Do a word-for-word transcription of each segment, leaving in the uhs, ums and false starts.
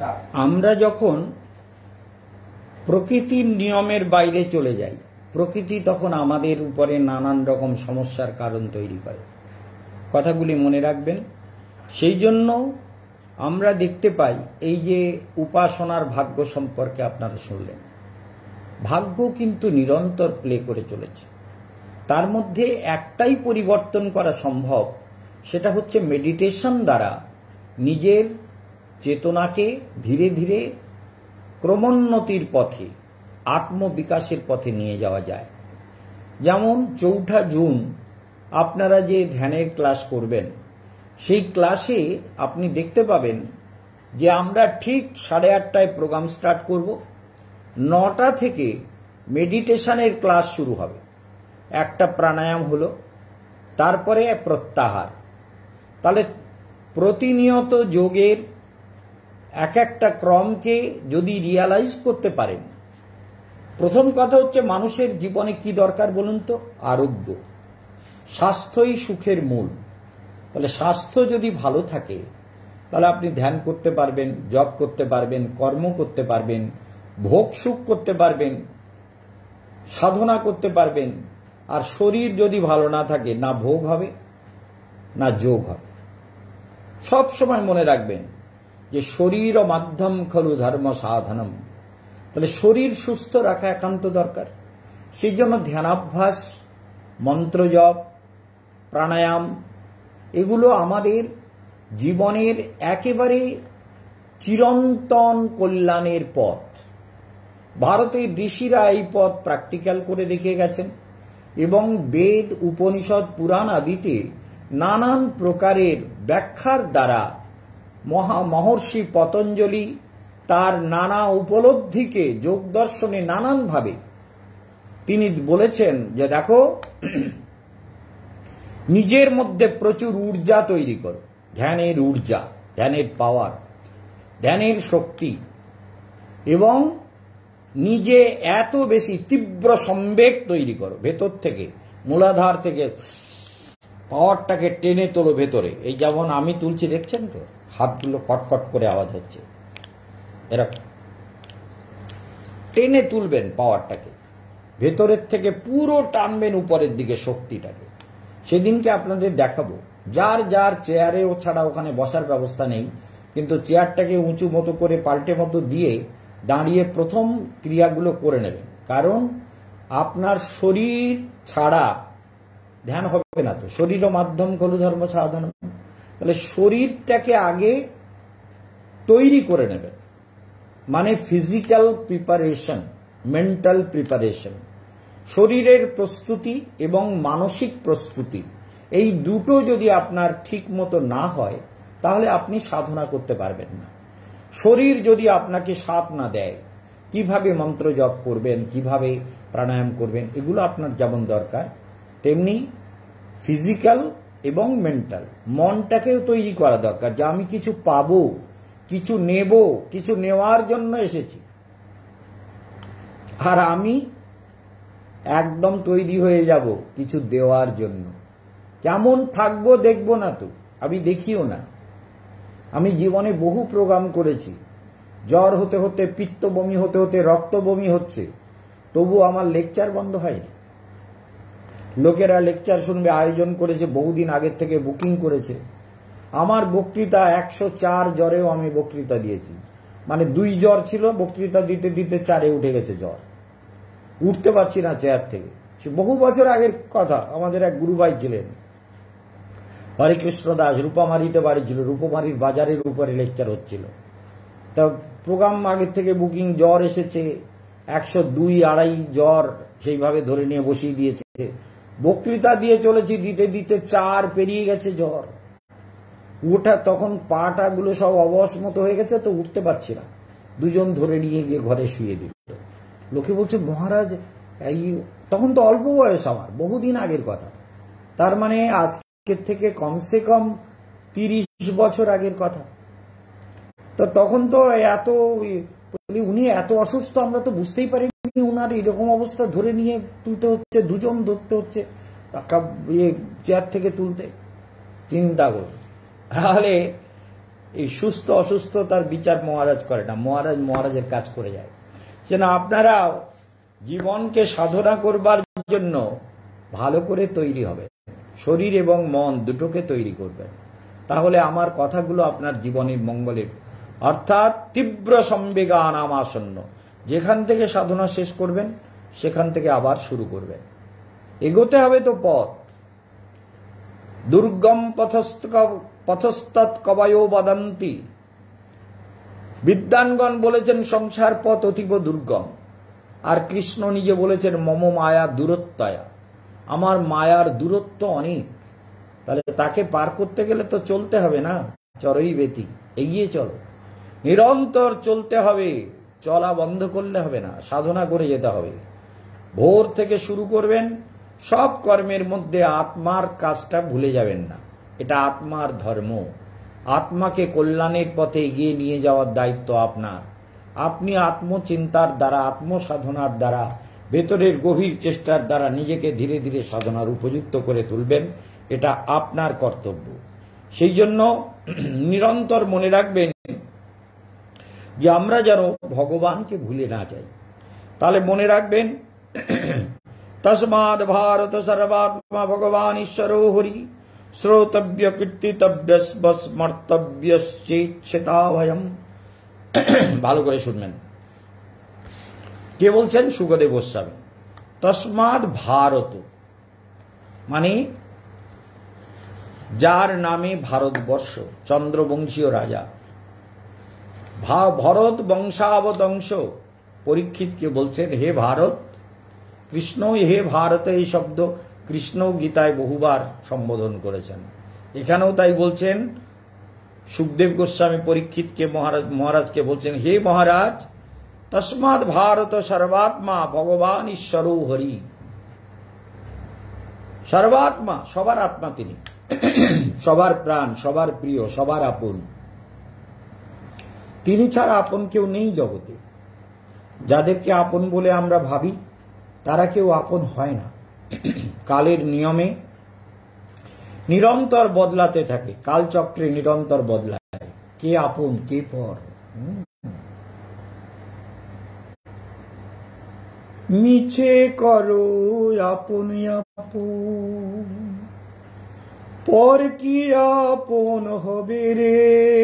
আমরা যখন প্রকৃতির নিয়মের বাইরে চলে যাই, প্রকৃতি তখন আমাদের উপরে নানান রকম সমস্যার কারণ তৈরি করে। কথাগুলি মনে রাখবেন। সেই জন্য আমরা দেখতে পাই, এই যে উপাসনার ভাগ্য সম্পর্কে আপনারা শুনলেন, ভাগ্য কিন্তু নিরন্তর প্লে করে চলেছে। তার মধ্যে একটাই পরিবর্তন করা সম্ভব, সেটা হচ্ছে মেডিটেশন দ্বারা নিজের চেতনাকে ধীরে ধীরে ক্রমোন্নতির পথে, আত্মবিকাশের পথে নিয়ে যাওয়া যায়। যেমন চৌঠা জুন আপনারা যে ধ্যানের ক্লাস করবেন, সেই ক্লাসে আপনি দেখতে পাবেন যে আমরা ঠিক সাড়ে আটটায় প্রোগ্রাম স্টার্ট করব। নটা থেকে মেডিটেশনের ক্লাস শুরু হবে। একটা প্রাণায়াম হলো, তারপরে প্রত্যাহার। তাহলে প্রতিনিয়ত যোগের এক একটা ক্রমকে যদি রিয়ালাইজ করতে পারেন, প্রথম কথা হচ্ছে মানুষের জীবনে কি দরকার বলুন তো? আরোগ্য। স্বাস্থ্যই সুখের মূল। তাহলে স্বাস্থ্য যদি ভালো থাকে, তাহলে আপনি ধ্যান করতে পারবেন, জপ করতে পারবেন, কর্ম করতে পারবেন, ভোগ সুখ করতে পারবেন, সাধনা করতে পারবেন। আর শরীর যদি ভালো না থাকে, না ভোগ হবে না যোগ হবে। সব সময় মনে রাখবেন যে শরীর মাধ্যম খলু ধর্ম সাধনম। তাহলে শরীর সুস্থ রাখা একান্ত দরকার। সেই জন্য ধ্যানাভ্যাস, মন্ত্র জপ, প্রাণায়াম, এগুলো আমাদের জীবনের একেবারে চিরন্তন কল্যাণের পথ। ভারতের ঋষিরা এই পথ প্র্যাকটিক্যাল করে দেখে গেছেন এবং বেদ, উপনিষদ, পুরাণ আদিতে নানান প্রকারের ব্যাখ্যার দ্বারা মহা মহর্ষি পতঞ্জলি তার নানা উপলব্ধিকে যোগ দর্শনে নানানভাবে তিনি বলেছেন যে দেখো, নিজের মধ্যে প্রচুর ঊর্জা তৈরি করো, ধ্যানের ঊর্জা, ধ্যানের পাওয়ার, ধ্যানের শক্তি, এবং নিজে এত বেশি তীব্র সম্বেগ তৈরি করো ভেতর থেকে, মূলাধার থেকে পাওয়ারটাকে টেনে তোলো ভেতরে। এই যেমন আমি তুলছি, দেখছেন তো হাতগুলো কটকট করে আওয়াজ হচ্ছে, এরকম টেনে তুলবেন পাওয়ারটাকে ভেতরের থেকে, পুরো টানবেন উপরের দিকে শক্তিটাকে। সেদিনকে আপনাদের দেখাবো। যার যার চেয়ারে, ও ছাড়া ওখানে বসার ব্যবস্থা নেই, কিন্তু চেয়ারটাকে উঁচু মতো করে পাল্টে মতো দিয়ে দাঁড়িয়ে প্রথম ক্রিয়াগুলো করে নেবেন। কারণ আপনার শরীর ছাড়া ধ্যান হবে না। তো শরীর মাধ্যম খলু ধর্ম সাধন। তাহলে শরীরটাকে আগে তৈরি করে নেবেন, মানে ফিজিক্যাল প্রিপারেশন, মেন্টাল প্রিপারেশন, শরীরের প্রস্তুতি এবং মানসিক প্রস্তুতি, এই দুটো যদি আপনার ঠিক মতো না হয়, তাহলে আপনি সাধনা করতে পারবেন না। শরীর যদি আপনাকে সাথ না দেয়, কিভাবে মন্ত্র জপ করবেন, কিভাবে প্রাণায়াম করবেন, এগুলো আপনার যেমন দরকার, তেমনি ফিজিক্যাল এবং মেন্টাল, মনটাকেও তৈরি করা দরকার যে আমি কিছু পাবো, কিছু নেব, কিছু নেওয়ার জন্য এসেছি। আর আমি একদম তৈরি হয়ে যাব কিছু দেওয়ার জন্য। কেমন থাকবো দেখবো না তো, আমি দেখিও না। আমি জীবনে বহু প্রোগ্রাম করেছি, জ্বর হতে হতে, পিত্ত বমি হতে হতে রক্ত বমি হচ্ছে, তবু আমার লেকচার বন্ধ হয়নি। লোকেরা লেকচার শুনবে আয়োজন করেছে, বহুদিন আগের থেকে বুকিং করেছে। আমার বক্তৃতা একশো চার জ্বরেও আমি বক্তৃতা দিয়েছি। মানে দুই জ্বর ছিল, বক্তৃতা দিতে দিতে চারে উঠে গেছে জ্বর, উঠতে পারছি না চেয়ার থেকে। সে বহু বছর আগের কথা। আমাদের এক গুরুভাই ছিলেন, হরেকৃষ্ণ দাস, রূপামারিতে বাড়ি ছিল, রূপমারির বাজারের উপরে লেকচার হচ্ছিল। তা প্রোগ্রাম আগের থেকে বুকিং, জ্বর এসেছে একশো দুই আড়াই জ্বর, সেইভাবে ধরে নিয়ে বসিয়ে দিয়েছে। বক্তৃতা দিয়ে চলেছি, দিতে দিতে চার পেরিয়ে গেছে জ্বর। ওটা তখন পাটা গুলো সব অবশ মতো হয়ে গেছে, তো উঠতে পারছি না। দুজন ধরে নিয়ে গিয়ে ঘরে শুয়ে দিল। লোকে বলছে মহারাজ এই, তখন তো অল্প বয়স আমার, বহুদিন আগের কথা। তার মানে আজকের থেকে কমসে কম তিরিশ বছর আগের কথা। তো তখন তো এত, উনি এত অসুস্থ, আমরা তো বুঝতেই পারিনি উনার এরকম অবস্থা। ধরে নিয়ে তুলতে হচ্ছে, দুজন ধরতে হচ্ছে চেয়ার থেকে তুলতে। চিন্তা করুন। তাহলে এই সুস্থ অসুস্থতার বিচার মহারাজ করে না, মহারাজ মহারাজের কাজ করে যায়। যেন আপনারাও জীবনকে সাধনা করবার জন্য ভালো করে তৈরি হবে, শরীর এবং মন দুটোকে তৈরি করবেন। তাহলে আমার কথাগুলো আপনার জীবনের মঙ্গলের, অর্থাৎ তীব্র সম্বেগান আমাসন্ন, যেখান থেকে সাধনা শেষ করবেন সেখান থেকে আবার শুরু করবেন। এগোতে হবে তো পথ। দুর্গম পথস্তৎ কবয়ো বদন্তি, বিদ্বানগণ বলেছেন সংসার পথ অতীব দুর্গম, আর কৃষ্ণ নিজে বলেছেন মম মায়া দূরত্বয়া, আমার মায়ার দূরত্ব অনেক। তাহলে তাকে পার করতে গেলে তো চলতে হবে না, চরই বেতি, এগিয়ে চলো, নিরন্তর চলতে হবে, চলা বন্ধ করলে হবে না, সাধনা করে যেতে হবে। ভোর থেকে শুরু করবেন, সব কর্মের মধ্যে আত্মার কাজটা ভুলে যাবেন না, এটা আত্মার ধর্ম। আত্মাকে কল্যাণের পথে এগিয়ে নিয়ে যাওয়ার দায়িত্ব আপনার। আপনি আত্মচিন্তার দ্বারা, আত্মসাধনার দ্বারা, ভেতরের গভীর চেষ্টার দ্বারা নিজেকে ধীরে ধীরে সাধনার উপযুক্ত করে তুলবেন, এটা আপনার কর্তব্য। সেই জন্য নিরন্তর মনে রাখবেন যে আমরা যেন ভগবানকে ভুলে না যাই। তাহলে মনে রাখবেন তস্মাদ ভারত সর্বাত্মা ভগবান ঈশ্বরো হরি, শ্রোতব্য কীর্তিতব্য স্মর্তব্যশ্চেচ্ছেতাভয়ম। ভালো করে শুনবেন, কে বলছেন? সুখদেব গোস্বামী। তস্মাদ ভারত মানে যার নামে ভারতবর্ষ, চন্দ্রবংশীয় রাজা, ভরত বংশাবতংশ। পরীক্ষিতকে বলছেন হে ভারত। কৃষ্ণ হে ভারত এই শব্দ কৃষ্ণ গীতায় বহুবার সম্বোধন করেছেন, এখানেও তাই বলছেন। সুখদেব গোস্বামী পরীক্ষিতকে মহারাজ মহারাজকে বলছেন হে মহারাজ, তস্মাৎ ভারত সর্বাত্মা ভগবান ঈশ্বরো হরি। সর্বাত্মা, সবার আত্মা তিনি, সবার প্রাণ, সবার প্রিয়, সবার আপন। তিনি ছাড়া আপন কেউ নেই জগতে। যাদেরকে আপন বলে আমরা ভাবি তারা কেউ আপন হয় না। কালের নিয়মে নিরন্তর বদলাতে থাকে, কালচক্রে নিরন্তর বদলায়, কে আপন কে পর। মিছে করো আপন আপন, পর কি আপন হবে রে।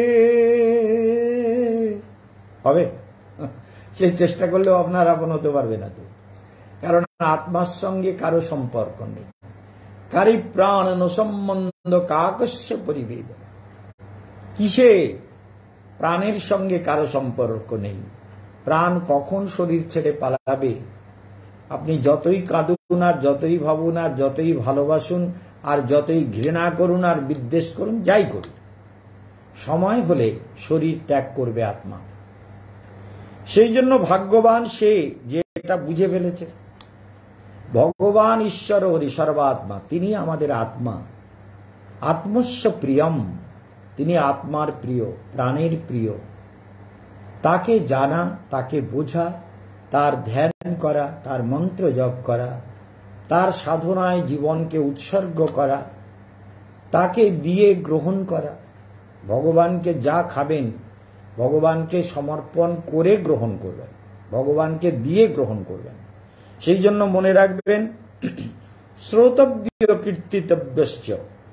হবে? সে চেষ্টা করলেও আপনার আপন হতে পারবে না তো, কারণ আত্মার সঙ্গে কারো সম্পর্ক নেই। কারি প্রাণ সম্বন্ধ কাকস্য পরিবেদ, কিসে? প্রাণের সঙ্গে কারো সম্পর্ক নেই। প্রাণ কখন শরীর ছেড়ে পালাবে, আপনি যতই কাঁদুন আর যতই ভাবুন আর যতই ভালোবাসুন আর যতই ঘৃণা করুন আর বিদ্বেষ করুন, যাই করুন, সময় হলে শরীর ত্যাগ করবে আত্মা। সেই জন্য ভাগ্যবান সে যে এটা বুঝে ফেলেছে। ভগবান ঈশ্বর হরি সর্বাত্মা, তিনি আমাদের আত্মা। আত্মস্য প্রিয়ম, তিনি আত্মার প্রিয়, প্রাণের প্রিয়। তাকে জানা, তাকে বোঝা, তার ধ্যান করা, তার মন্ত্র জপ করা, তার সাধনায় জীবনকে উৎসর্গ করা, তাকে দিয়ে গ্রহণ করা। ভগবানকে যা খাবেন ভগবানকে সমর্পণ করে গ্রহণ করবেন, ভগবানকে দিয়ে গ্রহণ করবেন। সেই জন্য মনে রাখবেন শ্রোতব্য কীর্তিতব্যশ্চ,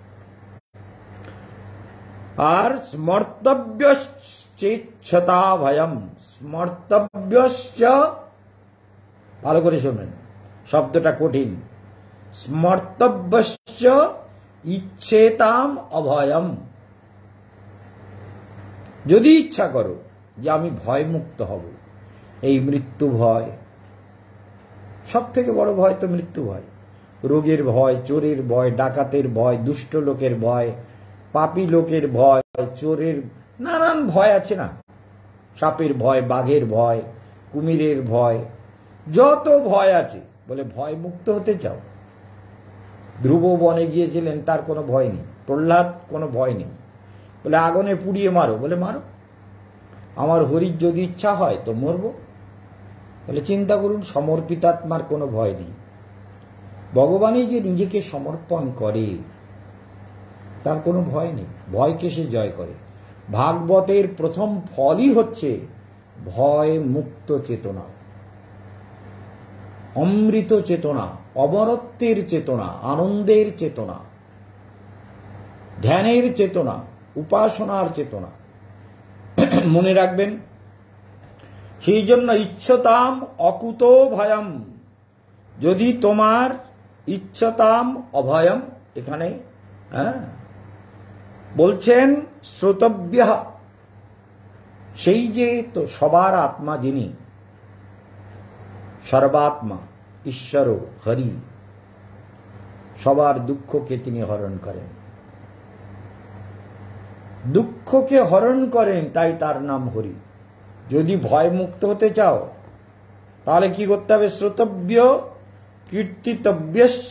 আর স্মর্তব্যশ্চেচ্ছতা ভয়ম। স্মর্তব্যশ্চ, ভালো করে শুনবেন, শব্দটা কঠিন। স্মর্তব্যশ্চ ইচ্ছেতাম অভয়ম। যদি ইচ্ছা করো যে আমি ভয় মুক্ত হব, এই মৃত্যু ভয়, সব থেকে বড় ভয় তো মৃত্যু ভয়। রোগের ভয়, চোরের ভয়, ডাকাতের ভয়, দুষ্ট লোকের ভয়, পাপী লোকের ভয়, চোরের, নানান ভয় আছে না। সাপের ভয়, বাঘের ভয়, কুমিরের ভয়, যত ভয় আছে। বলে ভয় মুক্ত হতে চাও? ধ্রুব বনে গিয়েছিলেন, তার কোনো ভয় নেই। প্রহ্লাদ কোনো ভয় নেই। বলে আগুনে পুড়িয়ে মারো, বলে মারো, আমার হরির যদি ইচ্ছা হয় তো মরব। বলে চিন্তা করুন, সমর্পিতাত্মার কোনো ভয় নেই। ভগবানই যে নিজেকে সমর্পণ করে তার কোনো ভয় নেই, ভয়কে সে জয় করে। ভাগবতের প্রথম ফলই হচ্ছে ভয় মুক্ত চেতনা, অমৃত চেতনা, অমরত্বের চেতনা, আনন্দের চেতনা, ধ্যানের চেতনা, উপাসনার চেতনা। মনে রাখবেন, সেই জন্য ইচ্ছতাম অকুত ভয়ম, যদি তোমার ইচ্ছতাম অভয়ম, এখানে হ্যাঁ বলছেন শ্রোতব্য, সেই যে তো সবার আত্মা যিনি সর্বাত্মা ঈশ্বর হরি, সবার দুঃখকে তিনি হরণ করেন, দুঃখকে হরণ করেন, তাই তার নাম হরি। যদি ভয় মুক্ত হতে চাও তাহলে কি করতে হবে? শ্রোতব্য কীর্তিতব্যস্য,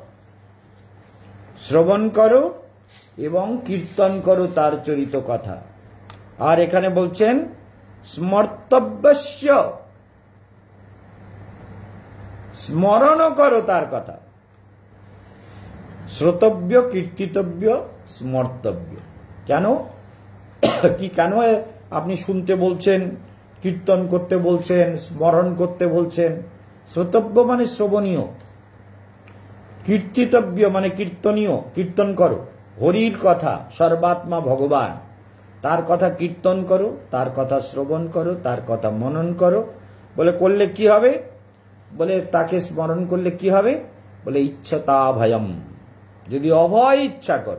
শ্রবণ করো এবং কীর্তন করো তার চরিত কথা। আর এখানে বলছেন স্মর্তব্যস্য, স্মরণ করো তার কথা। শ্রোতব্য, কীর্তিতব্য, স্মর্তব্য। কেন কি কেন আপনি শুনতে বলছেন, কীর্তন করতে বলছেন, স্মরণ করতে বলছেন? শ্রোতব্য মানে শ্রবণীয়, কীর্তিতব্য মানে কীর্তনীয়, কীর্তন করো হরির কথা, সর্বাত্মা ভগবান, তার কথা কীর্তন করো, তার কথা শ্রবণ করো, তার কথা মনন করো। বলে করলে কি হবে? বলে তাকে স্মরণ করলে কি হবে? বলে ইচ্ছতা ভয়ম, যদি অভয় ইচ্ছা করো,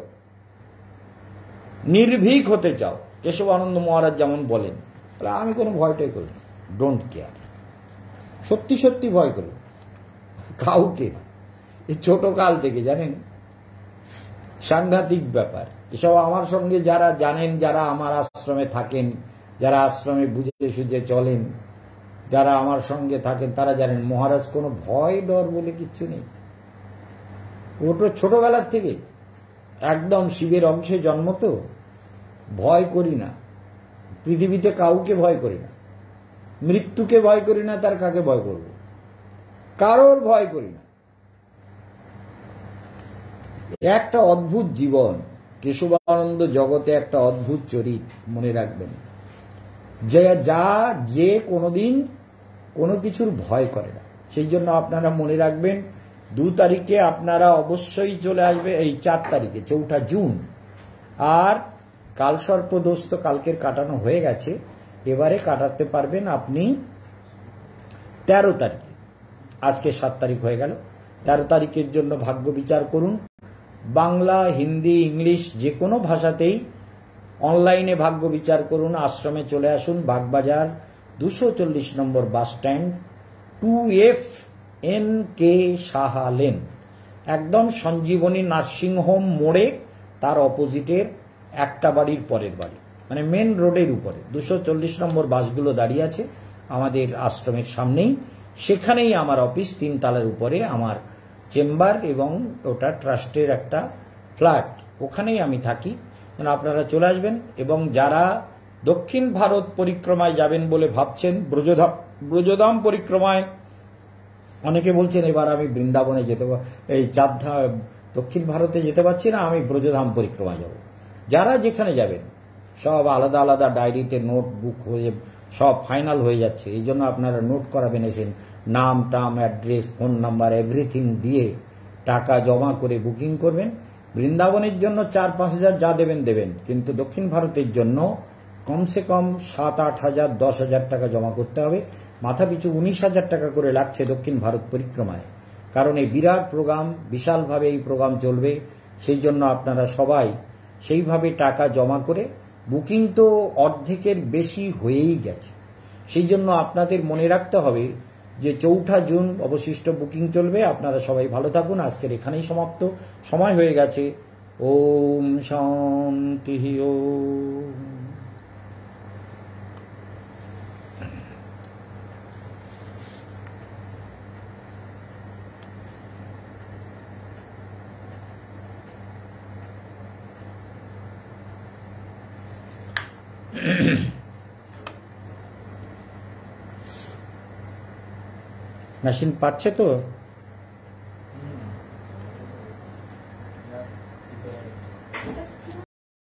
নির্ভীক হতে চাও। কেশবানন্দ মহারাজ যেমন বলেন, বলে আমি কোনো ভয়টাই করি না, ডোন্ট কেয়ার, সত্যি সত্যি ভয় করি কাউকে না। এই ছোট কাল থেকে জানেন, সাংঘাতিক ব্যাপার এসব। আমার সঙ্গে যারা জানেন, যারা আমার আশ্রমে থাকেন, যারা আশ্রমে বুঝে সুঝে চলেন, যারা আমার সঙ্গে থাকেন, তারা জানেন মহারাজ কোনো ভয় ডর বলে কিচ্ছু নেই। ওটা ছোটবেলার থেকে একদম শিবের অংশে জন্ম, তো ভয় করি না, পৃথিবীতে কাউকে ভয় করি না, মৃত্যুকে ভয় করি না, তার কাকে ভয় করব? কারোর ভয় করি না। একটা অদ্ভুত জীবন, কেশবানন্দ জগতে একটা অদ্ভুত চরিত, মনে রাখবেন, যে যা যে কোনোদিন কোনো কিছুর ভয় করে না। সেই জন্য আপনারা মনে রাখবেন, দু তারিখে আপনারা অবশ্যই চলে আসবে, এই চার তারিখে চৌঠা জুন। আর কালসর্প দোষ তো কালকের কাটানো হয়ে গেছে, এবারে কাটাতে পারবেন আপনি তেরো তারিখে। আজকে সাত তারিখ হয়ে গেল, তেরো তারিখের জন্য ভাগ্য বিচার করুন। বাংলা, হিন্দি, ইংলিশ যে কোনো ভাষাতেই অনলাইনে ভাগ্য বিচার করুন। আশ্রমে চলে আসুন, বাগবাজার দুশো চল্লিশ number bus stand, two F N K Saha lane, একদম সঞ্জীবনী নার্সিংহোম মোড়ে, তার অপোজিটের একটা বাড়ির পরের বাড়ি, মানে মেন রোডের উপরে দুশো চল্লিশ নম্বর বাসগুলো দাঁড়িয়ে আছে আমাদের আশ্রমের সামনেই। সেখানেই আমার অফিস, তিন তলার উপরে আমার চেম্বার, এবং ওটা ট্রাস্টের একটা ফ্ল্যাট, ওখানেই আমি থাকি। আপনারা চলে আসবেন। এবং যারা দক্ষিণ ভারত পরিক্রমায় যাবেন বলে ভাবছেন, ব্রজধাম ব্রজধাম পরিক্রমায় অনেকে বলছেন এবার আমি বৃন্দাবনে যেতে, এই চারধাম দক্ষিণ ভারতে যেতে পারছি না, আমি ব্রজধাম পরিক্রমায় যাব। যারা যেখানে যাবেন সব আলাদা আলাদা ডায়েরিতে নোট বুক হয়ে সব ফাইনাল হয়ে যাচ্ছে। এই জন্য আপনারা নোট করাবেন, এসেন নাম টাম অ্যাড্রেস ফোন নাম্বার এভরিথিং দিয়ে টাকা জমা করে বুকিং করবেন। বৃন্দাবনের জন্য চার পাঁচ হাজার যা দেবেন দেবেন, কিন্তু দক্ষিণ ভারতের জন্য কমসে কম সাত আট হাজার দশ হাজার টাকা জমা করতে হবে। মাথা পিছু উনিশ হাজার টাকা করে লাগছে দক্ষিণ ভারত পরিক্রমায়, কারণ এই বিরাট প্রোগ্রাম, বিশালভাবে এই প্রোগ্রাম চলবে। সেই জন্য আপনারা সবাই সেইভাবে টাকা জমা করে, বুকিং তো অর্ধেকের বেশি হয়েই গেছে। সেই জন্য আপনাদের মনে রাখতে হবে যে চৌঠা জুন অবশিষ্ট বুকিং চলবে। আপনারা সবাই ভালো থাকুন। আজকের এখানেই সমাপ্ত, সময় হয়ে গেছে। ওম শান্তি ওম। মেশিন পাচ্ছে তো?